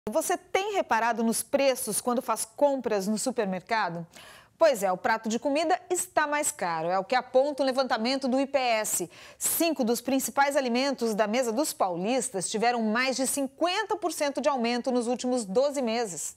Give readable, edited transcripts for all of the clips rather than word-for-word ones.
Você tem reparado nos preços quando faz compras no supermercado? Pois é, o prato de comida está mais caro, é o que aponta um levantamento do IPS. 5 dos principais alimentos da mesa dos paulistas tiveram mais de 50% de aumento nos últimos 12 meses.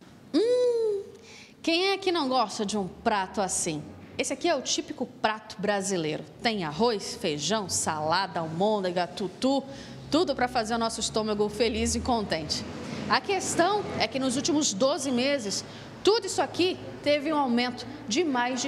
Quem é que não gosta de um prato assim? Esse aqui é o típico prato brasileiro. Tem arroz, feijão, salada, almôndega, tutu, tudo para fazer o nosso estômago feliz e contente. A questão é que nos últimos 12 meses, tudo isso aqui teve um aumento de mais de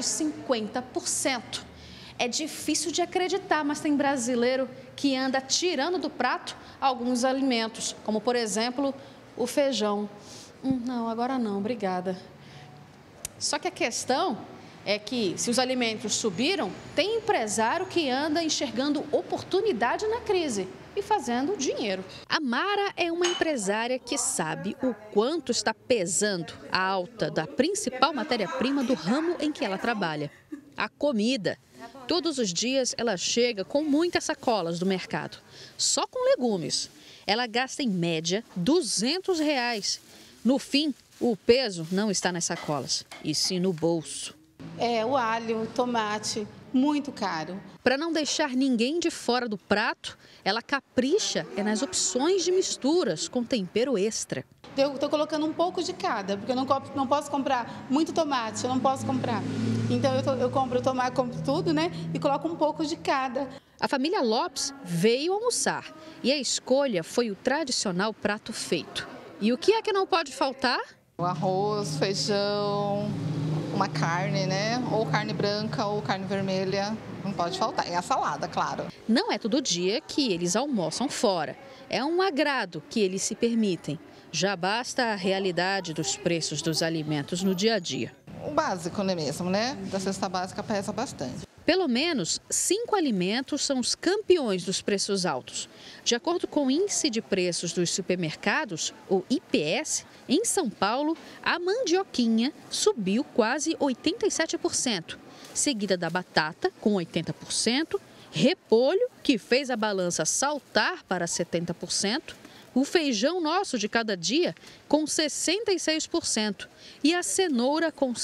50%. É difícil de acreditar, mas tem brasileiro que anda tirando do prato alguns alimentos, como por exemplo o feijão. Não, agora não, obrigada. Só que a questão é que se os alimentos subiram, tem empresário que anda enxergando oportunidade na crise e fazendo dinheiro. A Mara é uma empresária que sabe o quanto está pesando a alta da principal matéria-prima do ramo em que ela trabalha, a comida. Todos os dias ela chega com muitas sacolas do mercado, só com legumes. Ela gasta em média R$200. No fim, o peso não está nas sacolas, e sim no bolso. O alho, o tomate, muito caro. Para não deixar ninguém de fora do prato, ela capricha nas opções de misturas com tempero extra. Eu estou colocando um pouco de cada, porque eu não posso comprar muito tomate, eu não posso comprar. Então eu compro o tomate, compro tudo, né? E coloco um pouco de cada. A família Lopes veio almoçar e a escolha foi o tradicional prato feito. E o que é que não pode faltar? O arroz, feijão, uma carne, né? Ou carne branca ou carne vermelha, não pode faltar. E a salada, claro. Não é todo dia que eles almoçam fora. É um agrado que eles se permitem. Já basta a realidade dos preços dos alimentos no dia a dia. O básico, não é mesmo, né? Da cesta básica pesa bastante. Pelo menos 5 alimentos são os campeões dos preços altos. De acordo com o Índice de Preços dos Supermercados, o IPS, em São Paulo, a mandioquinha subiu quase 87%, seguida da batata, com 80%, repolho, que fez a balança saltar para 70%, o feijão nosso de cada dia, com 66%, e a cenoura, com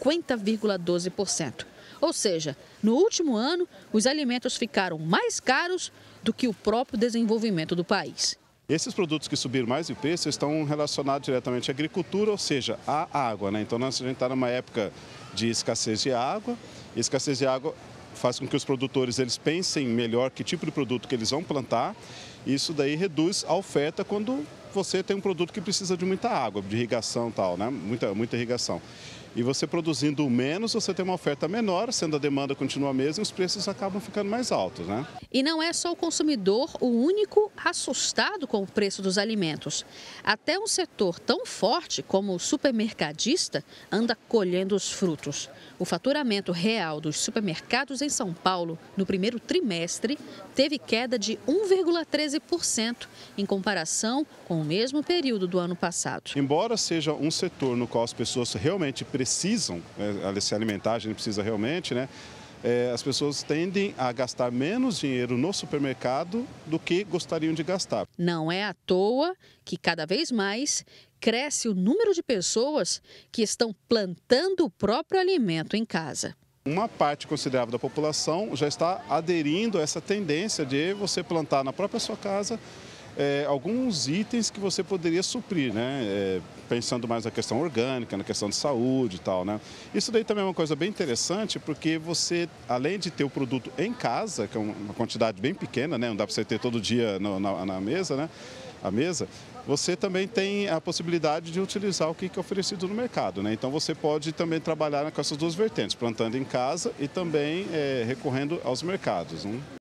50,12%. Ou seja, no último ano, os alimentos ficaram mais caros do que o próprio desenvolvimento do país. Esses produtos que subiram mais em preço estão relacionados diretamente à agricultura, ou seja, à água, né? Então, a gente está numa época de escassez de água. E escassez de água faz com que os produtores eles pensem melhor que tipo de produto que eles vão plantar. Isso daí reduz a oferta quando você tem um produto que precisa de muita água, de irrigação e tal, né? Muita irrigação. E você produzindo menos, você tem uma oferta menor, sendo a demanda continua a mesma, e os preços acabam ficando mais altos, né? E não é só o consumidor o único assustado com o preço dos alimentos. Até um setor tão forte como o supermercadista anda colhendo os frutos. O faturamento real dos supermercados em São Paulo, no primeiro trimestre, teve queda de 1,13% em comparação com o mesmo período do ano passado. Embora seja um setor no qual as pessoas realmente precisam se alimentar, a gente precisa realmente, né? As pessoas tendem a gastar menos dinheiro no supermercado do que gostariam de gastar. Não é à toa que cada vez mais cresce o número de pessoas que estão plantando o próprio alimento em casa. Uma parte considerável da população já está aderindo a essa tendência de você plantar na própria sua casa alguns itens que você poderia suprir, né? Pensando mais na questão orgânica, na questão de saúde e tal, né? Isso daí também é uma coisa bem interessante, porque você, além de ter o produto em casa, que é uma quantidade bem pequena, né? Não dá para você ter todo dia na mesa, né? A mesa, você também tem a possibilidade de utilizar o que é oferecido no mercado, né? Então você pode também trabalhar com essas duas vertentes, plantando em casa e também recorrendo aos mercados, né?